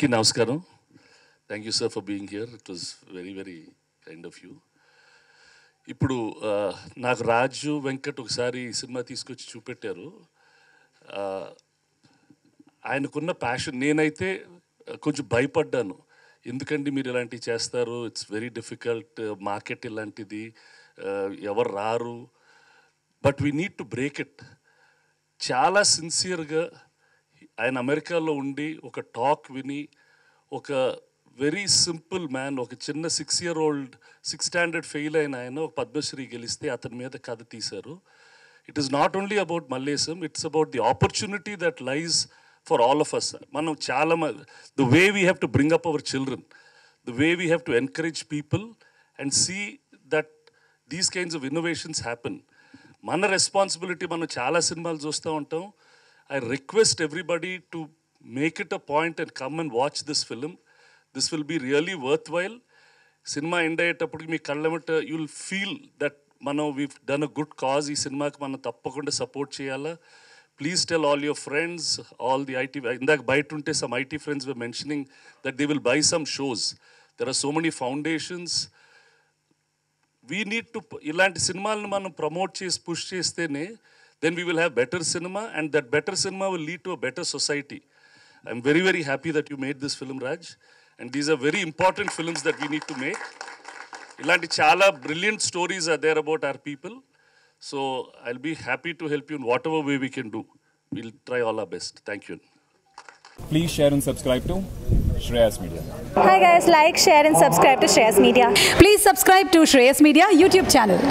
అందరికీ నమస్కారం. Thank you sir for being here. It was very very kind of you. ఇప్పుడు నాకు రాజు వెంకట్ ఒకసారి సినిమా తీసుకొచ్చి చూపెట్టారు. ఆయనకున్న ప్యాషన్ నేనైతే కొంచెం భయపడ్డాను. ఎందుకండి మీరు ఇలాంటివి చేస్తారు, ఇట్స్ వెరీ డిఫికల్ట్, మార్కెట్ ఇలాంటిది, ఎవరు రారు. But we need to break it. చాలా సిన్సియర్గా ఆయన అమెరికాలో ఉండి ఒక టాక్ విని, ఒక వెరీ సింపుల్ మ్యాన్, ఒక చిన్న 6-year-old 6th standard ఫెయిల్ అయిన ఆయన ఒక పద్మశ్రీ గెలిస్తే అతని మీద కథ తీశారు. It is not only about Mallesham, it's about the opportunity that lies for all of us. మనం చాలా the way we have to bring up our children, the way we have to encourage people and see that these kinds of innovations happen. మన responsibility. మనం చాలా సినిమాలు చూస్తూ ఉంటాం. I request everybody to make it a point and come and watch this film. This will be really worthwhile. Cinema end అయ్యేటప్పటికి మీ కళ్ళమట you will feel that we've done a good cause. ఈ సినిమాకి మనం తప్పకుండా సపోర్ట్ చేయాలా. Please tell all your friends, all the IT. ఇందాక బయట ఉంటే some IT friends were mentioning that they will buy some shows. There are so many foundations. We need to ఇలాంటి సినిమాలను మనం ప్రమోట్ చేసి పుష్ చేస్తేనే then we will have better cinema, and that better cinema will lead to a better society. I'm very, very happy that you made this film, Raj. And these are very important films that we need to make. Ilanti chala brilliant stories are there about our people. So I'll be happy to help you in whatever way we can do. We'll try all our best. Thank you. Please share and subscribe to Shreyas Media. Hi guys, like, share and subscribe to Shreyas Media. Please subscribe to Shreyas Media YouTube channel.